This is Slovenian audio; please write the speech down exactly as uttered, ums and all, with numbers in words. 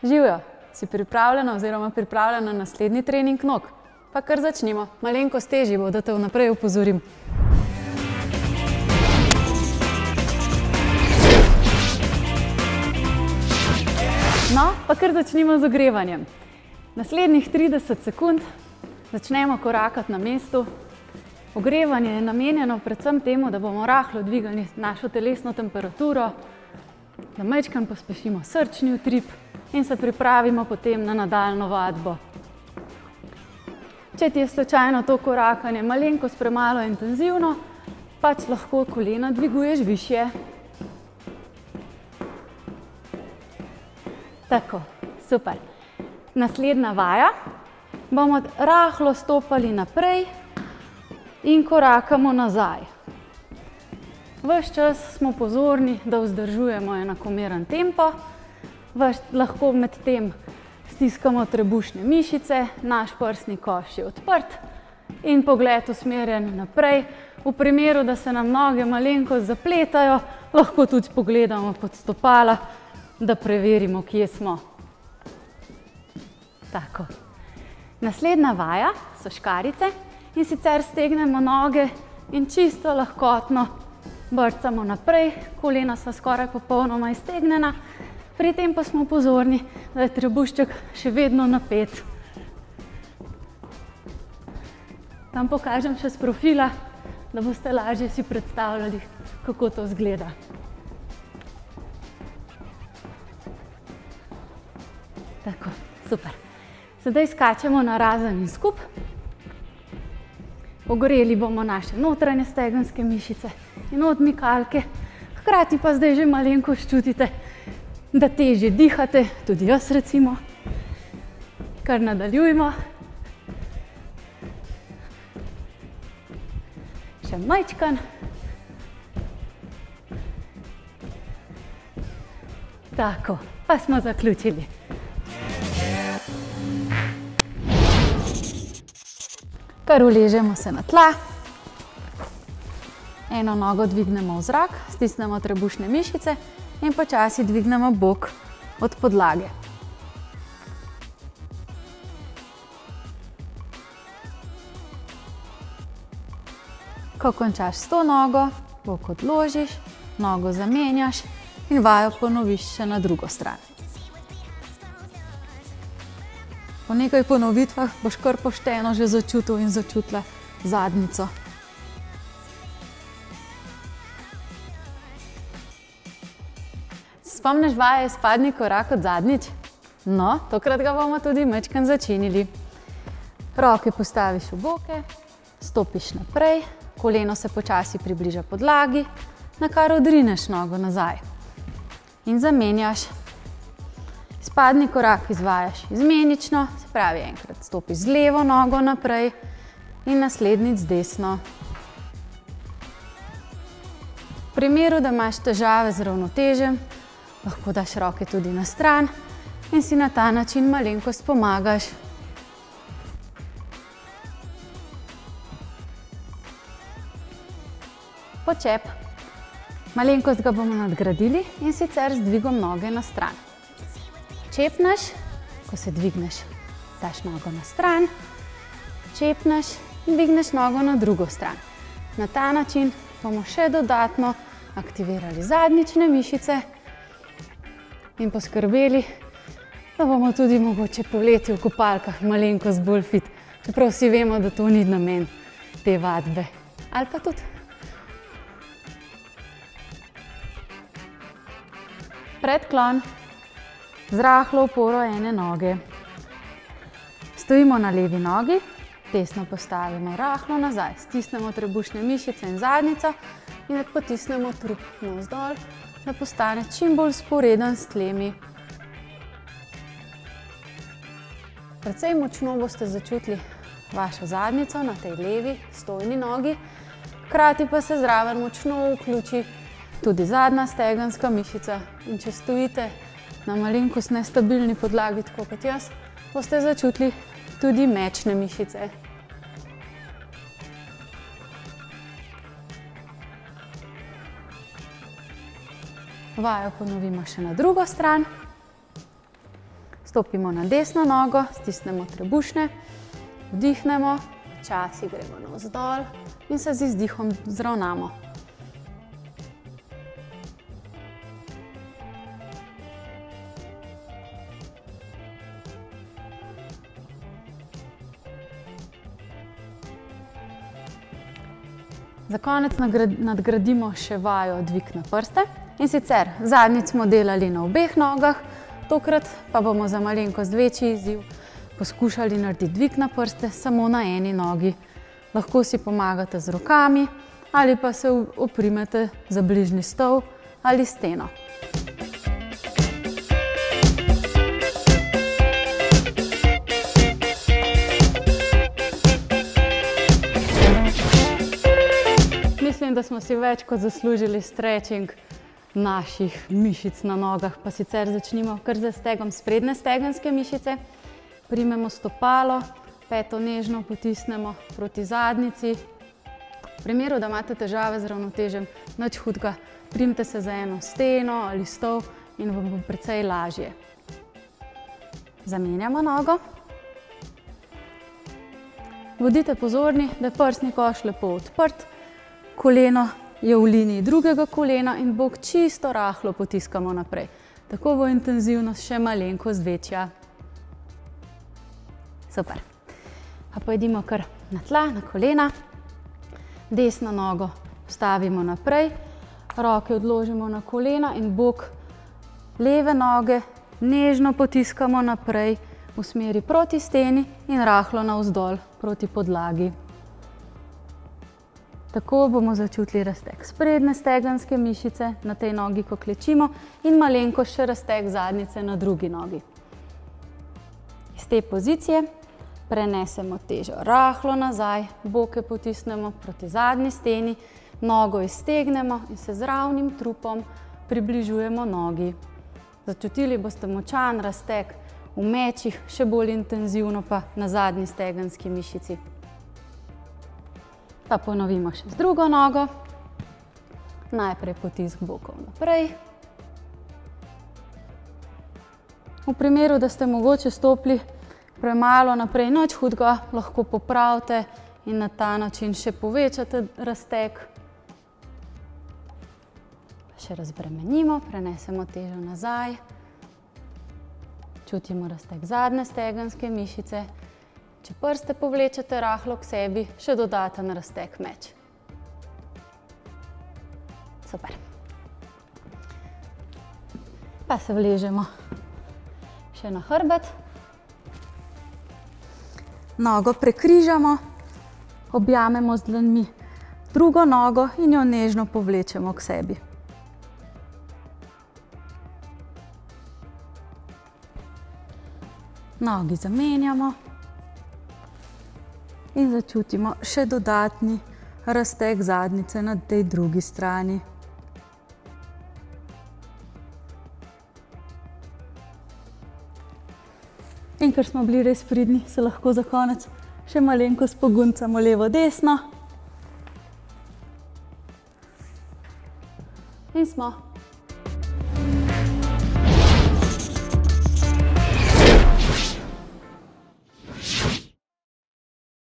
Živjo, si pripravljena oziroma pripravljena na naslednji trening nog? Pa kar začnimo. Malenkost težji bo, da te vnaprej opozorim. No, pa kar začnimo z ogrevanjem. Naslednjih trideset sekund začnemo korakati na mestu. Ogrevanje je namenjeno predvsem temu, da bomo rahlo dvigali našo telesno temperaturo, da majčkeno pospešimo srčni utrip in se pripravimo potem na nadaljnjo vadbo. Če ti je slučajno to korakanje malenkost premalo intenzivno, pač lahko kolena dviguješ višje. Tako, super. Naslednja vaja. Bomo rahlo stopali naprej in korakamo nazaj. Ves čas smo pozorni, da vzdržujemo enakomeren tempo. Lahko med tem stiskamo trebušne mišice, naš prsni koš je odprt in pogled usmerjen naprej. V primeru, da se nam noge malenkost zapletajo, lahko tudi pogledamo pod stopala, da preverimo, kje smo. Tako. Naslednja vaja so škarice in sicer stegnemo noge in čisto lahkotno brcamo naprej, kolena so skoraj popolnoma iztegnjena, pri tem pa smo pozorni, da je trebušček še vedno napet. Tam pokažem še s profila, da boste lažje si predstavljali, kako to izgleda. Tako, super. Sedaj skačemo narazen in skup. Ogoreli bomo naše notranje stegenske mišice in odmikalke. Hkrati pa zdaj že malenkost čutite, da težje dihate, tudi jaz recimo. Kar nadaljujmo. Še majčkan. Tako, pa smo zaključili. Kar uležemo se na tla. Eno nogo dvignemo v zrak, stisnemo trebušne mišice in počasi dvignemo bok od podlage. Ko končaš s to nogo, bok odložiš, nogo zamenjaš in vajo ponoviš še na drugo stran. Po nekaj ponovitvah boš kar pošteno že začutil in začutila zadnjico. Spomniš vaje izpadni korak od zadnjič? No, tokrat ga bomo tudi majčkeno začinili. Roke postaviš v boke, stopiš naprej, koleno se počasi približa podlagi, na kar odrineš nogo nazaj in zamenjaš. Izpadni korak izvajaš izmenično, se pravi enkrat stopiš z levo nogo naprej in naslednjič z desno. V primeru, da imaš težave z ravnotežjem, lahko daš roke tudi na stran in si na ta način malenkost pomagaš. Počep. Malenkost ga bomo nadgradili in sicer z dvigom noge na stran. Čepneš, ko se dvigneš, daš nogo na stran, čepneš in dvigneš nogo na drugo stran. Na ta način bomo še dodatno aktivirali zadnjične mišice in poskrbeli, da bomo tudi mogoče poleti v kopalkah malenkost bolj fit, čeprav vsi vemo, da to ni namen te vadbe. Ali pa tudi. Predklon. Z rahlo oporo ene noge. Stojimo na levi nogi, desno postavimo rahlo nazaj, stisnemo trebušne mišice in zadnjico in potisnemo trup navzdol, da postane čim bolj vzporeden s tlemi. Precej močno boste začutili vašo zadnjico na tej levi stojni nogi, hkrati pa se zraven močno vključi tudi zadnja stegenska mišica in če stojite na malenkost nestabilni podlagi, tako kot jaz, boste začutili tudi mečne mišice. Vajo ponovimo še na drugo stran. Stopimo na desno nogo, stisnemo trebušne, vdihnemo, počasi gremo navzdol in se z izdihom zravnamo. Za konec nadgradimo še vajo dvig na prste. In sicer zadnjič smo delali na obeh nogah, tokrat pa bomo za malenkost večji izziv poskušali narediti dvig na prste samo na eni nogi. Lahko si pomagate z rokami ali pa se oprimete za bližnji stol ali steno. Mislim, da smo si več kot zaslužili stretching naših mišic na nogah, pa sicer začnimo kar z stegom sprednje stegenske mišice. Primemo stopalo, peto nežno potisnemo proti zadnjici. V primeru, da imate težave z ravnotežjem, nič hudega, primite se za eno steno ali stol in vam bo precej lažje. Zamenjamo nogo. Bodite pozorni, da je prsni koš lepo odprt. Koleno je v liniji drugega kolena in bok čisto rahlo potiskamo naprej. Tako bo intenzivnost še malenkost večja. Super. Pa pojdimo kar na tla, na kolena. Desno nogo stavimo naprej, roke odložimo na kolena in bok leve noge nežno potiskamo naprej v smeri proti steni in rahlo navzdol proti podlagi. Tako bomo začutili razteg sprednje stegenske mišice na tej nogi, ko klečimo, in malenkost še razteg zadnjice na drugi nogi. Iz te pozicije prenesemo težo rahlo nazaj, boke potisnemo proti zadnji steni, nogo iztegnemo in se z ravnim trupom približujemo nogi. Začutili boste močan razteg v mečih, še bolj intenzivno pa na zadnji stegenski mišici. Pa ponovimo še z drugo nogo. Najprej potisk bokov naprej. V primeru, da ste mogoče stopili premalo naprej, nič hudega, lahko popravite in na ta način še povečate razteg. Še razbremenimo, prenesemo težo nazaj. Čutimo razteg zadnje stegenske mišice. Če prste povlečete rahlo k sebi, še dodaten razteg meč. Super. Pa se vležemo še na hrbet. Nogo prekrižamo, objamemo z dlanmi drugo nogo in jo nežno povlečemo k sebi. Nogi zamenjamo. In začutimo še dodatni razteg zadnjice na tej drugi strani. In ker smo bili res pridni, se lahko za konec še malenkost poguncamo levo-desno. In smo.